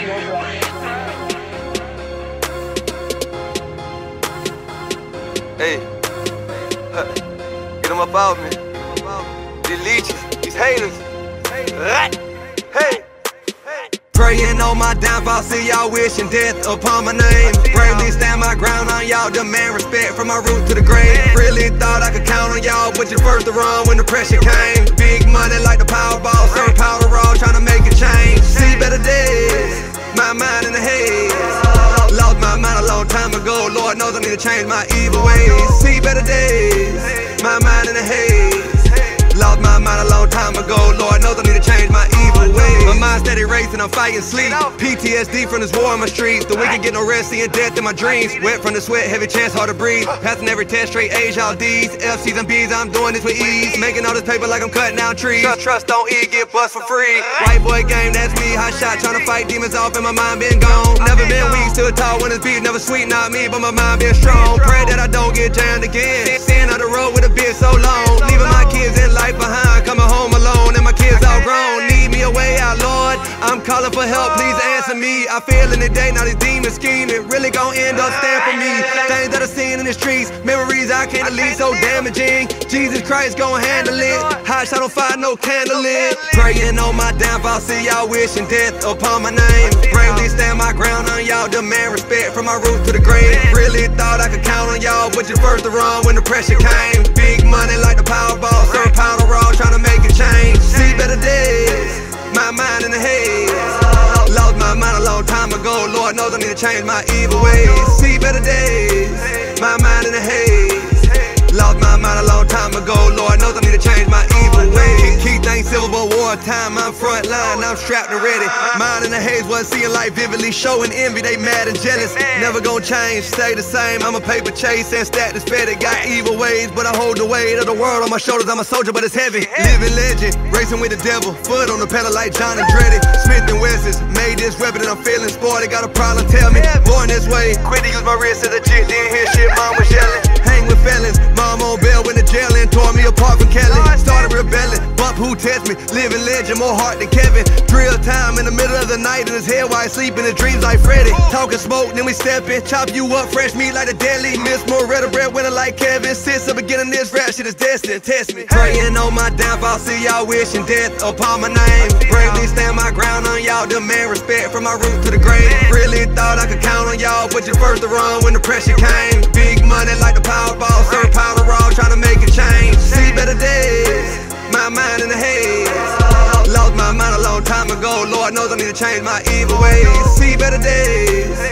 Hey, get them up out me. These leeches, these haters. Hey. Praying on my downfall, see y'all wishing death upon my name. Bravely stand my ground on y'all, demand respect from my root to the grave. Really thought I could count on y'all, but you first to run when the pressure came. Big money like the Powerball, serve powder raw, trying to make a change. See better days, my mind in the haze. Lost my mind a long time ago, Lord knows I need to change my evil ways. See better days, my mind in the haze. Lost my mind a long time ago, Lord knows I need to change my evil ways. My mind steady racing, I'm fighting sleep. PTSD from this war on my streets. The wicked get no rest, seeing death in my dreams. Wet from the sweat, heavy chance, hard to breathe. Passing every test, straight A's, all D's, FC's and B's, I'm doing this with ease. Making all this paper like I'm cutting down trees. Trust don't eat, get bust for free. White boy game, that's me, HotShot, trying to fight demons off and my mind been gone. Never been weak, still tall when it's beat, never sweet, not me, but my mind been strong. Pray that I don't get jammed again. Seeing on the road with a bit so long. Leaving my kids in life behind, coming home alone and my kids all grown. Need me a way out, Lord, I'm calling for help, please answer me. I feel in the day, now these demons scheming, really gon' end up staying for me. Things that I've seen in the streets, memories I can't delete, so damaging. Jesus Christ gon' handle it, HotShot on fire, no candle lit. Praying on my downfall, see y'all wishing death upon my name. Bravely stand my ground on y'all, demand respect from my root to the grave. Really thought I could count on y'all, but you first to run when the pressure came. Big money like the Powerball, serve powder raw, trying to make a change. See better days, my mind in the haze. Lost my mind a long time ago, Lord knows I need to change my evil ways. See better days, my mind in the haze. Lost my mind a long time ago, Lord knows I need to change my evil ways. Key things Civil War time, I'm front line, I'm strapped and ready. Mind in the haze, wasn't seeing life vividly, showing envy, they mad and jealous. Never gonna change, stay the same, I'm a paper chase and stack this fed. Got evil ways, but I hold the weight of the world on my shoulders, I'm a soldier, but it's heavy. Living legend, racing with the devil, foot on the pedal like John and Dreddy. Smith and Wessons, made this weapon and I'm feeling sporty, got a problem, tell me. Born this way, quit to use my wrist as a jit, didn't hear shit, mom was yelling. Hang with felons, mom on bail, went to jail and tore me apart from Kelly. Started rebelling, bump who test me, living legend, more heart than Kevin. Drill time in the middle of the night in his head while he sleep in his dreams like Freddy. Talking smoke, then we step in, chop you up, fresh meat like the deli. Miss more red or bread, winner like Kevin. Since the beginning, this rap shit is destined, test me. Praying on my downfall, see y'all wishing death upon my name. Bravely stand my ground on y'all, demand respect from my root to the grave. Really thought I could count on y'all, but you first to run when the pressure came. Big money like the Powerball, serve powder raw, trying to make a change. See better days, my mind in the haze. Lost my mind a long time ago, Lord knows I need to change my evil ways. See better days,